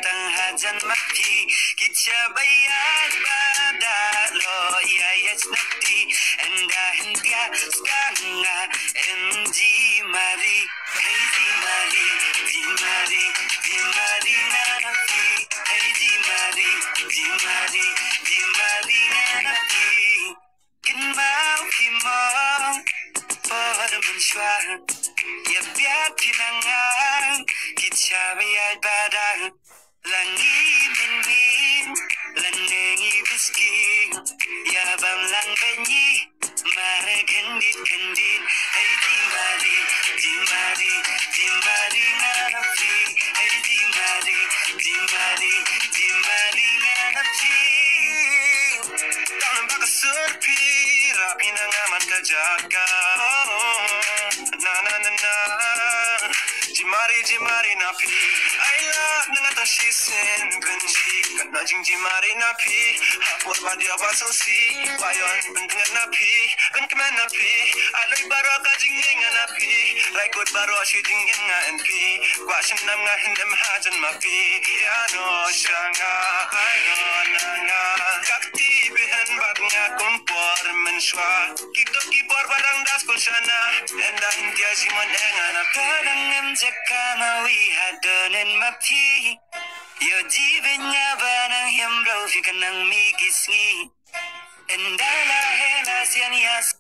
tang hajan mati kitcha bayat bada lo ya yasnati enda hentia stanga enji mari hey di mari di mari di mari nanapi hey di mari di mari di mari nanapi kin mau kimong por menshwa ya biat pinangang kitcha bayat bada langi min lanengi biski ya bam lang benyi mare kendit hey di mari di mari di mari nanapi hey di mari di mari di mari nanapi dalam baka surpi rapi nangaman kajaga na na na na jimari napi I love nangata shisen benji kana jimari napi hapor badia basansi wayon bendengan napi ben kemen napi alai baro ka jingeng napi raikot baro shiding nga np kwashin nam nga hindem hajan mapi ya no shanga ayo nanga kakti behen bag nga kumpor menshwa kito kipor barang das kulshana enda hindia simon enga napi Jakamawi hadonin mapi yo jibenya banang hembro fikanang mikisngi endala hena sian yas